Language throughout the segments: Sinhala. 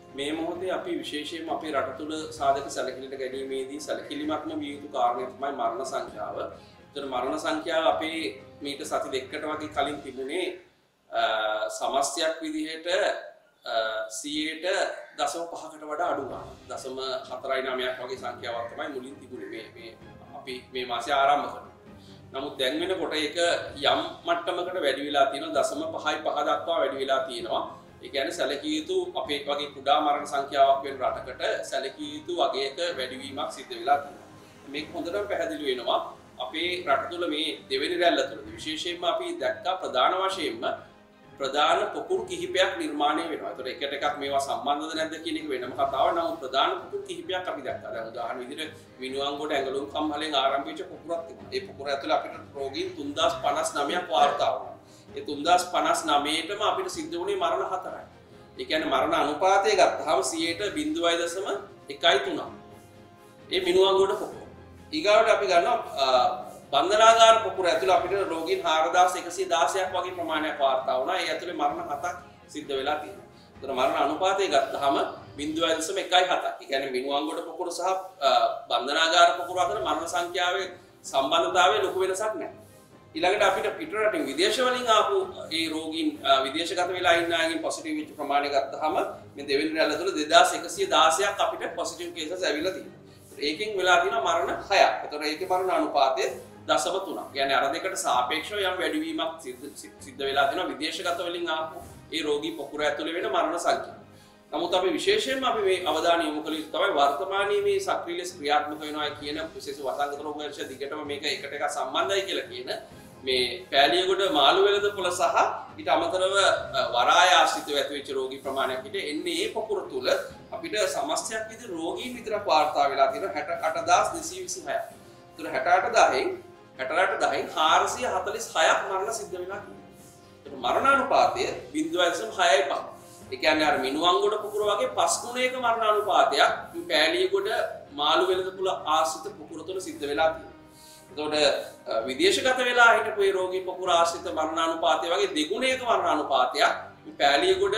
මේ මොහොතේ අපි විශේෂයෙන්ම අපේ රට තුළ සාධක සැලකිලිට ගැනීමේදී සැලකිලිමත්ම විය යුතු කාරණය තමයි මරණ සංඛ්‍යාව. ඒතර මරණ සංඛ්‍යාව අපේ මීට සති දෙකකට වගේ කලින් තිබුණේ සමස්තයක් විදිහට 100.5කට වඩා අඩු ගන්න. 0.49ක් වගේ සංඛ්‍යාවක් තමයි මුලින් තිබුණේ මේ අපි මේ මාසේ ආරම්භ කරා. නමුත් දැන් වෙනකොට ඒක යම් මට්ටමකට වැඩි වෙලා තියෙනවා 0.55 දක්වා වැඩි වෙලා තියෙනවා. ඒ කියන්නේ සැලකිය යුතු අපේ වගේ කුඩා මරණ සංඛ්‍යාවක් වෙන රටකට සැලකිය යුතු වගේක වැඩිවීමක් සිද්ධ වෙලා තියෙනවා. මේක හොඳටම පැහැදිලි වෙනවා අපේ රට තුළ මේ දෙවෙනි රැල්ල තුළදී විශේෂයෙන්ම අපි දැක්කා ප්‍රධාන වශයෙන්ම ප්‍රධාන පොකුරු කිහිපයක් නිර්මාණය වෙනවා. ඒතර එකට එකක් මේවා සම්බන්ධද නැද්ද කියන එක වෙනම කතාවක්. නමුත් ප්‍රධාන පොකුරු කිහිපයක් අපි දැක්කා. දැන් උදාහරණ විදිහට මිනුවන්ගොඩ ඇඟලුම් කම්හලෙන් ආරම්භ වෙච්ච පොකුරක් තිබුණා. ඒ පොකුර ඇතුළේ අපිට රෝගීන් 3059ක් වාර්තා වුණා. ඒ 3059ටම අපිට සිද්ධ වුණේ මරණ 4යි. ඒ කියන්නේ මරණ අනුපාතය ගත්තාම 0.0.13. ඒ මිනුවන්ගොඩ පොකුර. ඊගාවට අපි ගන්නවා බන්ධනාගාර පොකුර ඇතුළේ අපිට රෝගීන් 4116ක් වගේ ප්‍රමාණයක් වාර්තා වුණා. ඒ ඇතුළේ මරණ 7ක් සිද්ධ වෙලා තියෙනවා. ඒතර මරණ අනුපාතය ගත්තාම 0.17. ඒ කියන්නේ මිනුවන්ගොඩ පොකුර සහ බන්ධනාගාර පොකුර අතර මරණ සංඛ්‍යාවේ සම්බන්ධතාවය ලොකු වෙනසක් නැහැ. ඊළඟට අපිට පිටරටින් විදේශ වලින් ආපු ඒ රෝගීන් විදේශගත වෙලා ඉන්න අයගෙන් පොසිටිව් වෙච්ච ප්‍රමාණය ගත්තාම මේ දෙවෙනි රැල්ල තුළ 2116ක් අපිට පොසිටිව් කේසස් ඇවිල්ලා තියෙනවා. ඒකෙන් වෙලා තියෙනවා මරණ 6ක්. ඒතර ඒකේ මරණ අනුපාතය 0.3. කියන්නේ අර දෙකට සාපේක්ෂව යම් වැඩිවීමක් සිද්ධ වෙලා තියෙනවා විදේශගත වලින් ආපු ඒ රෝගී පොකුර ඇතුළේ වෙන මරණ සංඛ්‍යාව. නමුත් අපි විශේෂයෙන්ම අපි මේ අවධානය යොමු කළ යුතු තමයි වර්තමානයේ මේ සක්‍රීය ලෙස ක්‍රියාත්මක වෙනවා කියන විශේෂ වසංගත රෝග වර්ෂ දිගටම මේක එකට එක සම්බන්ධයි කියලා කියන මේ පෑලියගොඩ මාළු වෙළඳපොළ සහ ඊට අමතරව වරාය ආශ්‍රිතව ඇතිවෙච්ච රෝගී ප්‍රමාණයක් හිට එන්නේ මේ පොකුර තුල අපිට සමස්තයක් විදිහට රෝගීන් විතරක් වාර්තා වෙලා තියෙනවා 68226ක්. ඒතර 68000න් 446ක් මරණ සිද්ධ වෙලා තියෙනවා. ඒතර මරණානුපාතය 0.65. ඒ කියන්නේ අර මිනුවන්ගොඩ පොකුර වගේ 5 ගුණයක මරණානුපාතයක් මේ පෑලියගොඩ මාළු වෙළඳපොළ ආශ්‍රිත පොකුර තුල සිද්ධ වෙලා තියෙනවා. එතකොට විදේශගත වෙලා හිටපු ඒ රෝගී පොකුර ආශ්‍රිත මරණානුපාතය වගේ දෙගුණයක මරණානුපාතයක් මේ පෑලියගොඩ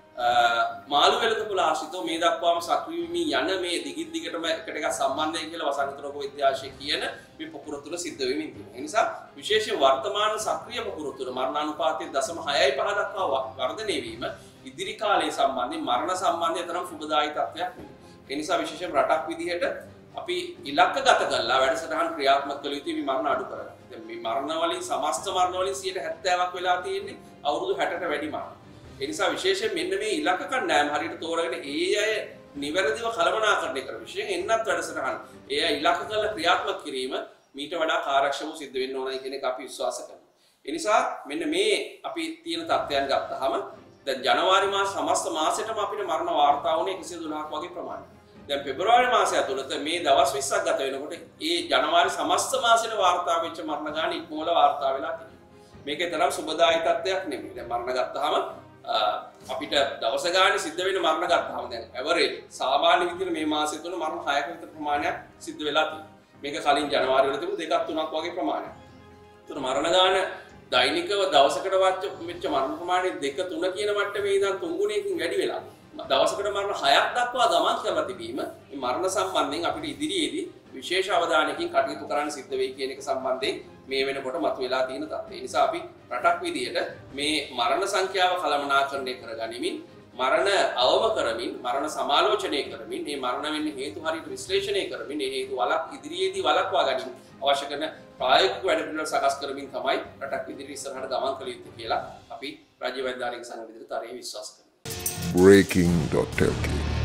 මාළු වෙළඳපොළ ආශ්‍රිතව මේ දක්වාම සක්‍රිය වෙමින් යන මේ දිගින් දිගටම එකට එකක් සම්බන්ධයි කියලා වසංගත රෝග විද්‍යාශය කියන මේ පොකුර තුල සිද්ධ වෙමින් තියෙනවා. ඒ නිසා විශේෂයෙන් වර්තමාන සක්‍රිය පොකුර තුල මරණානුපාතය 0.65 දක්වා වර්ධනය වීම ඉදිරි කාලයේ සම්බන්ධයෙන් මරණ සම්බන්ධයෙන් තරම් සුබදායී තත්ත්වයක් නෙවෙයි. ඒ නිසා විශේෂයෙන් රටක් විදිහට අපි ඉලක්කගත කරලා වැඩසටහන් ක්‍රියාත්මක කළ යුතුයි මේ මරණ අඩු කරගන්න. දැන් මේ මරණ වලින් සමස්ත මරණ වලින් 70%ක් වෙලා තියෙන්නේ අවුරුදු 60ට වැඩි මරණ. ඒ නිසා විශේෂයෙන් මෙන්න මේ ඉලක්ක කණ්ඩායම හරියට තෝරගෙන ඒ අය නිවැරදිව කළමනාකරණය කර විශේෂයෙන් එන්නත් වැඩසටහන් ඒ අය ඉලක්ක කරලා ක්‍රියාත්මක කිරීම මීට වඩා කාර්යක්ෂමව සිද්ධ වෙන්න ඕනයි කියන එක අපි විශ්වාස කරනවා. ඒ නිසා මෙන්න මේ අපි තියෙන තත්ත්වයන් ගත්තාම දැන් ජනවාරි මාස සමස්ත මාසෙටම අපිට මරණ වාර්තා වුණේ 112ක් වගේ ප්‍රමාණයක්. දැන් පෙබරවාරි මාසය ඇතුළත මේ දවස් 20ක් ගත වෙනකොට ඒ ජනවාරි සමස්ත මාසෙට වාර්තා වෙච්ච මරණ ගාන ඉක්මවල වාර්තා වෙලා තියෙනවා. මේකේ තරම් සුබදායී තත්ත්වයක් නෙමෙයි. දැන් මරණ ගත්තාම අපිට දවස ගානේ සිද්ධ වෙන මරණ ගත්තාම දැන් ඇවරේජ් සාමාන්‍ය විදිහට මේ මාසෙ තුන මරණ 6ක විතර ප්‍රමාණයක් සිද්ධ වෙලා තියෙනවා. මේක කලින් ජනවාරි වල තිබුණු 2ක් 3ක් වගේ ප්‍රමාණයක්. ඒතර මරණ ගාන දෛනිකව දවසකට වෙච්ච මරණ ප්‍රමාණය 2 3 කියන මට්ටමේ ඉඳන් 3 ගුණයකින් වැඩි වෙලා දවසකට මරණ 6ක් දක්වා ගමන් කරලා තිබීම මේ මරණ සම්බන්ධයෙන් අපිට ඉදිරියේදී විශේෂ අවධානයකින් කටයුතු කරන්න සිද්ධ වෙයි කියන එක සම්බන්ධයෙන් මේ වෙනකොට මතුවලා තියෙන තත්ත්වය. ඒ නිසා අපි රටක් විදියට මේ මරණ සංඛ්‍යාව කළමනාකරණය කරගනිමින් මරණ අවම කරමින් මරණ සමාලෝචනය කරමින් මේ මරණ වෙන්න හේතු හරියට විශ්ලේෂණය කරමින් මේ හේතු ඉදිරියේදී වළක්වා ගැනීම අවශ්‍ය කරන ප්‍රායෝගික වැඩපිළිවෙළ සකස් කරමින් තමයි රටක් ඉදිරියට ඉස්සරහට ගමන් කළ යුත්තේ කියලා අපි රාජ්‍ය වෛද්‍ය ආරක්ෂක සංඝ විදිහට තරයේ විශ්වාස කරනවා. Breaking.lk